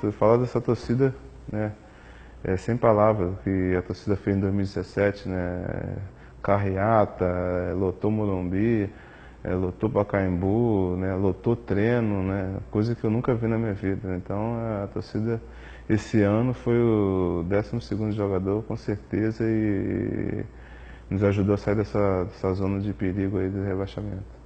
falar dessa torcida, né, sem palavras, o que a torcida fez em 2017, né, carreata, lotou Morumbi, lotou Pacaembu, né, lotou treino, né, coisa que eu nunca vi na minha vida. Então a torcida esse ano foi o 12º jogador com certeza e nos ajudou a sair dessa zona de perigo aí do rebaixamento.